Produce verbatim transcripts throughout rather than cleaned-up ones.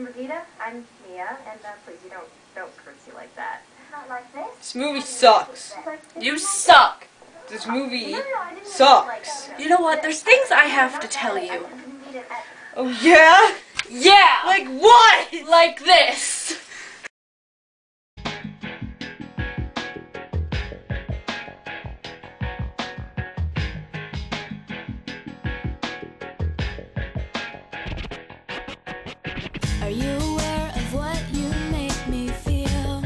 Brigitte. I'm Mia, and uh, please, you don't don't curtsy like that. Not like this. This movie sucks. You suck. This movie No, no, no, I didn't sucks. Like, You know what? There's things I have to tell you. Oh yeah? Yeah! Like what? Like this. Are you aware of what you make me feel,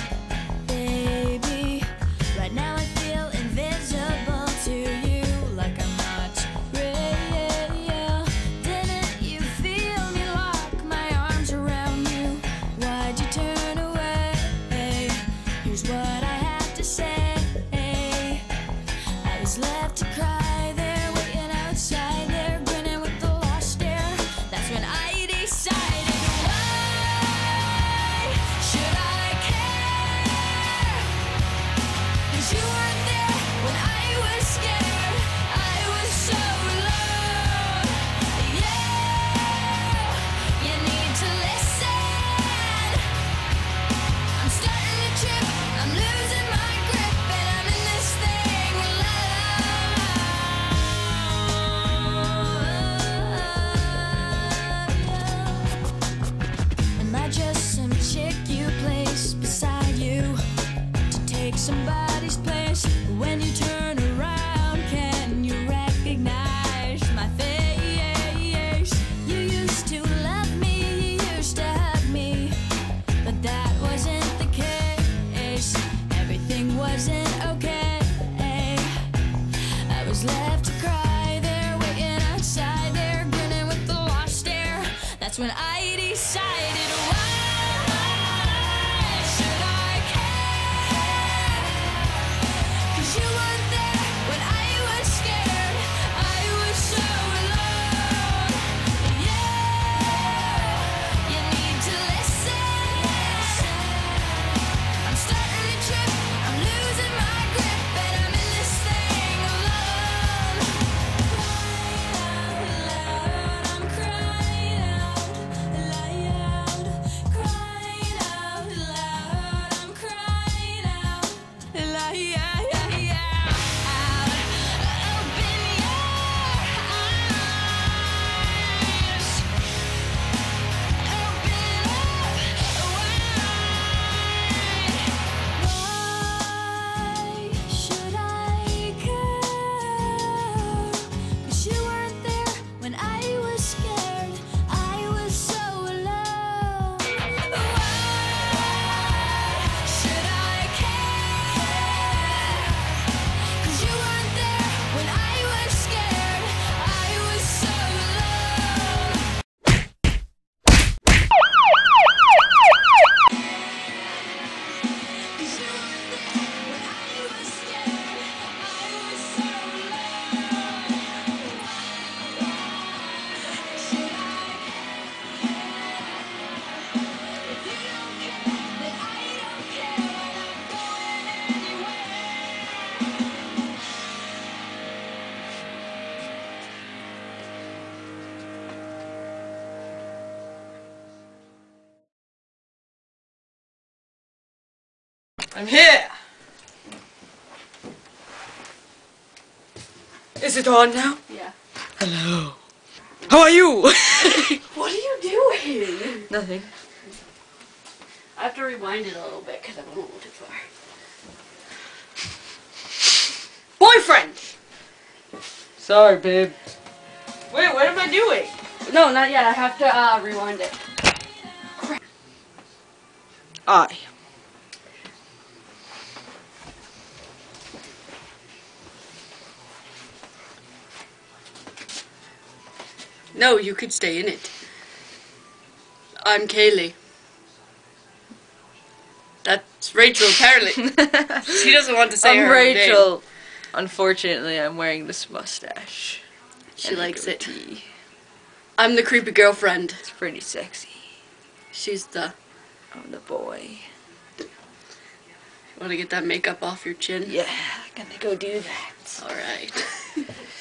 baby? Right now I feel invisible to you, like I'm not real. Didn't you feel me lock my arms around you? Why'd you turn away? Here's what I have to say. I was left to cry there, waiting outside there, grinning with the lost stare. That's when I decided. You weren't there when I was scared. I was so alone. Yeah, you need to listen. I'm starting to trip, I'm losing my grip, and I'm in this thing alone. Am I just some chick you place beside you to take somebody's place? When you turn around, can you recognize my face? You used to love me, you used to hug me, but that wasn't the case. Everything wasn't okay. I was left to cry there, waiting outside there, grinning with the lost stare. That's when I decided, why should I care? 'Cause you weren't there when I was scared. I was so alone. Yeah, you need to listen. I'm starting to trip, I'm losing my grip, and I'm in this thing alone. I'm crying out loud, crying out loud. I'm crying out loud. I'm here. Is it on now? Yeah. Hello. How are you? What are you doing? Nothing. I have to rewind it a little bit because I went a little too far. Boyfriend! Sorry, babe. Wait, what am I doing? No, not yet. I have to uh, rewind it. I. No, you could stay in it. I'm Kaylee. That's Rachel, apparently. She doesn't want to say I'm her own Rachel. name. Unfortunately, I'm wearing this mustache. She and a likes it. goatee. I'm the creepy girlfriend. It's pretty sexy. She's the... I'm the boy. Want to get that makeup off your chin? Yeah, gonna go do that. Alright.